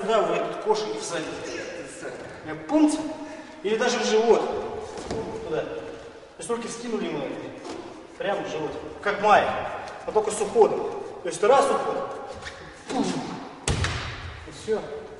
Сюда, в этот кош и всадить. Пункт. Или даже в живот. Туда. То есть руки вскинули мы. Прямо в живот. Как майя. Но только с уходом. То есть раз уход. И все.